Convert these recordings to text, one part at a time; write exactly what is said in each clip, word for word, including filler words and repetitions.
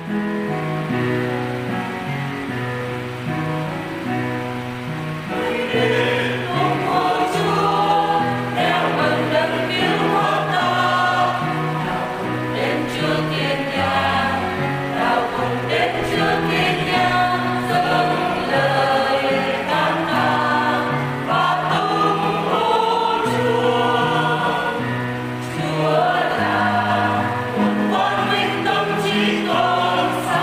Chúa là một con minh tâm trí tôn.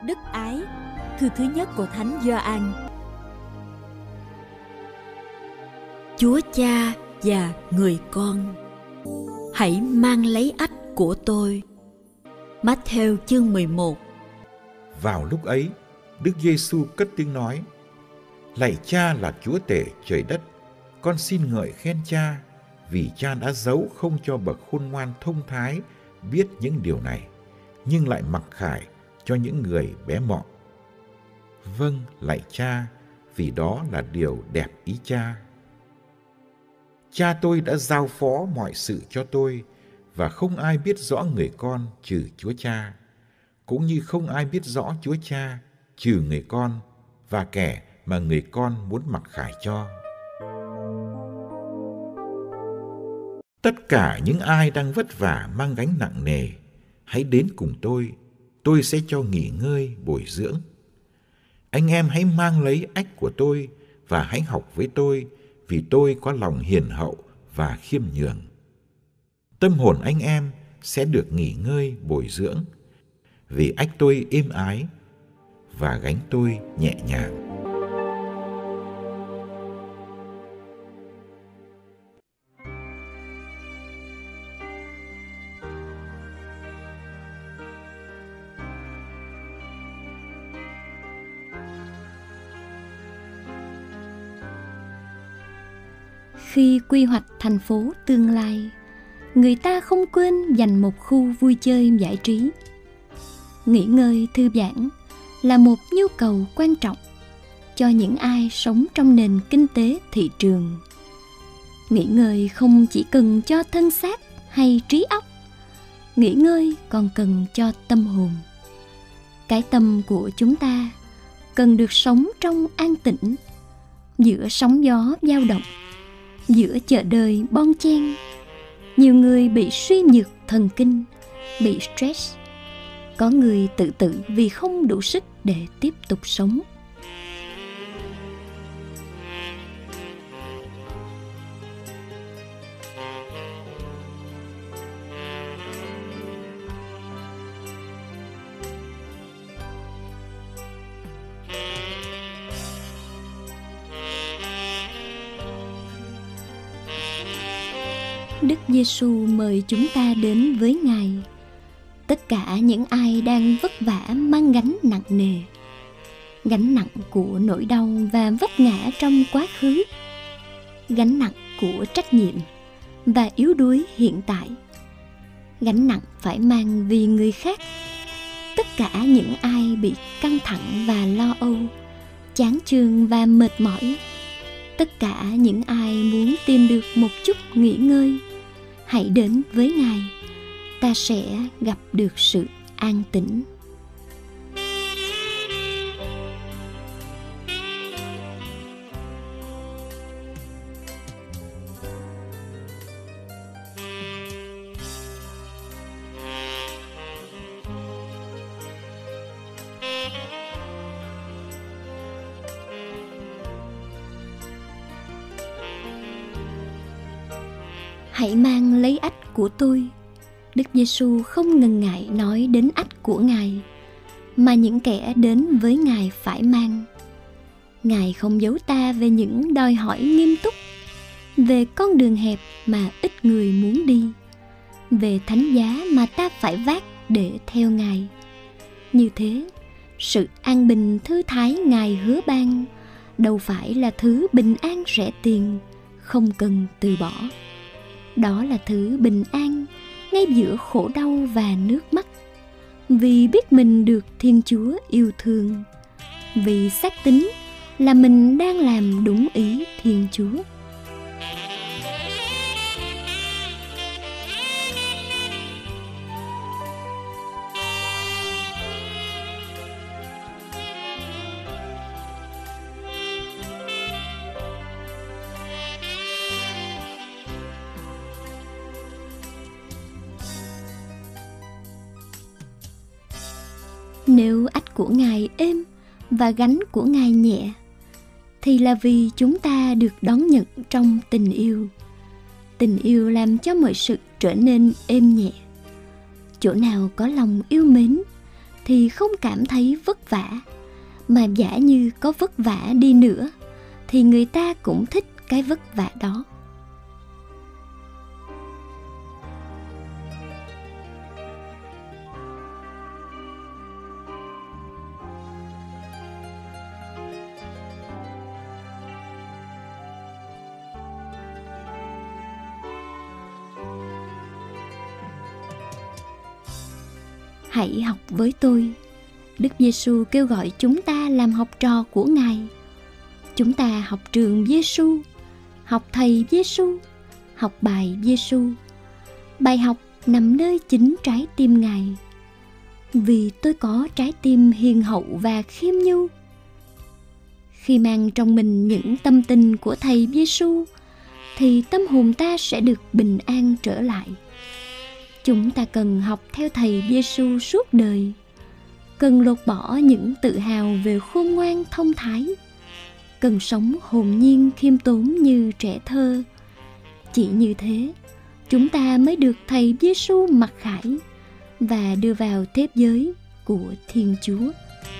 đức ái. Thư thứ nhất của Thánh Gioan. Chúa Cha và người con, hãy mang lấy ách của tôi. Matthew chương mười một. Vào lúc ấy, Đức Giêsu cất tiếng nói: Lạy Cha là Chúa tể trời đất, con xin ngợi khen Cha, vì Cha đã giấu không cho bậc khôn ngoan thông thái biết những điều này, nhưng lại mặc khải cho những người bé mọn. Vâng, lạy Cha, vì đó là điều đẹp ý Cha. Cha tôi đã giao phó mọi sự cho tôi, và không ai biết rõ người con trừ Chúa Cha, cũng như không ai biết rõ Chúa Cha trừ người con và kẻ mà người con muốn mặc khải cho. Tất cả những ai đang vất vả mang gánh nặng nề, hãy đến cùng tôi, tôi sẽ cho nghỉ ngơi bồi dưỡng. Anh em hãy mang lấy ách của tôi và hãy học với tôi, vì tôi có lòng hiền hậu và khiêm nhường. Tâm hồn anh em sẽ được nghỉ ngơi bồi dưỡng, vì ách tôi êm ái và gánh tôi nhẹ nhàng. Khi quy hoạch thành phố tương lai, người ta không quên dành một khu vui chơi giải trí. Nghỉ ngơi thư giãn là một nhu cầu quan trọng cho những ai sống trong nền kinh tế thị trường. Nghỉ ngơi không chỉ cần cho thân xác hay trí óc, nghỉ ngơi còn cần cho tâm hồn. Cái tâm của chúng ta cần được sống trong an tĩnh, giữa sóng gió dao động, giữa chợ đời bon chen. Nhiều người bị suy nhược thần kinh, bị stress. Có người tự tử vì không đủ sức để tiếp tục sống. Đức Giêsu mời chúng ta đến với Ngài. Tất cả những ai đang vất vả mang gánh nặng nề, gánh nặng của nỗi đau và vấp ngã trong quá khứ, gánh nặng của trách nhiệm và yếu đuối hiện tại, gánh nặng phải mang vì người khác. Tất cả những ai bị căng thẳng và lo âu, chán chường và mệt mỏi, tất cả những ai muốn tìm được một chút nghỉ ngơi, hãy đến với Ngài. Ta sẽ gặp được sự an tĩnh. Hãy mang lấy ách của tôi. Đức Giêsu không ngần ngại nói đến ách của Ngài, mà những kẻ đến với Ngài phải mang. Ngài không giấu ta về những đòi hỏi nghiêm túc, về con đường hẹp mà ít người muốn đi, về thánh giá mà ta phải vác để theo Ngài. Như thế, sự an bình thư thái Ngài hứa ban đâu phải là thứ bình an rẻ tiền, không cần từ bỏ. Đó là thứ bình an ngay giữa khổ đau và nước mắt, vì biết mình được Thiên Chúa yêu thương, vì xác tín là mình đang làm đúng ý Thiên Chúa. Nếu ách của Ngài êm và gánh của Ngài nhẹ, thì là vì chúng ta được đón nhận trong tình yêu. Tình yêu làm cho mọi sự trở nên êm nhẹ. Chỗ nào có lòng yêu mến thì không cảm thấy vất vả, mà giả như có vất vả đi nữa thì người ta cũng thích cái vất vả đó. Hãy học với tôi. Đức Giêsu kêu gọi chúng ta làm học trò của Ngài. Chúng ta học trường Giêsu, học thầy Giêsu, học bài Giêsu. Bài học nằm nơi chính trái tim Ngài. Vì tôi có trái tim hiền hậu và khiêm nhu. Khi mang trong mình những tâm tình của thầy Giêsu, thì tâm hồn ta sẽ được bình an trở lại. Chúng ta cần học theo thầy Giêsu suốt đời, cần lột bỏ những tự hào về khôn ngoan thông thái, cần sống hồn nhiên khiêm tốn như trẻ thơ. Chỉ như thế, chúng ta mới được thầy Giêsu mặc khải và đưa vào thế giới của Thiên Chúa.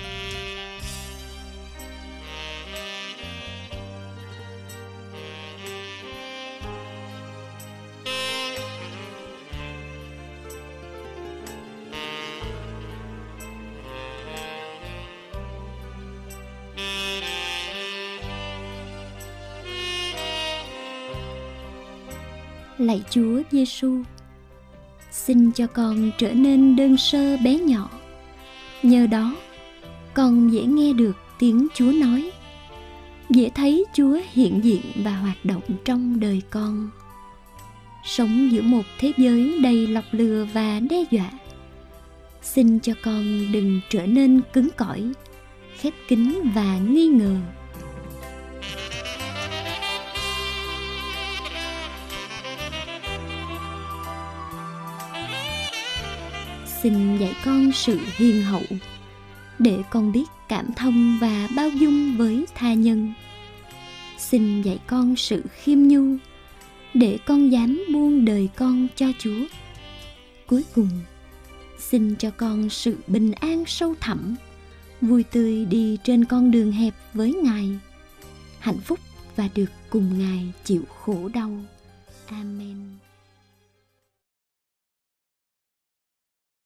Lạy Chúa Giêsu, xin cho con trở nên đơn sơ bé nhỏ. Nhờ đó, con dễ nghe được tiếng Chúa nói, dễ thấy Chúa hiện diện và hoạt động trong đời con. Sống giữa một thế giới đầy lọc lừa và đe dọa, xin cho con đừng trở nên cứng cỏi, khép kín và nghi ngờ. Xin dạy con sự hiền hậu, để con biết cảm thông và bao dung với tha nhân. Xin dạy con sự khiêm nhu, để con dám buông đời con cho Chúa. Cuối cùng, xin cho con sự bình an sâu thẳm, vui tươi đi trên con đường hẹp với Ngài, hạnh phúc và được cùng Ngài chịu khổ đau. Amen.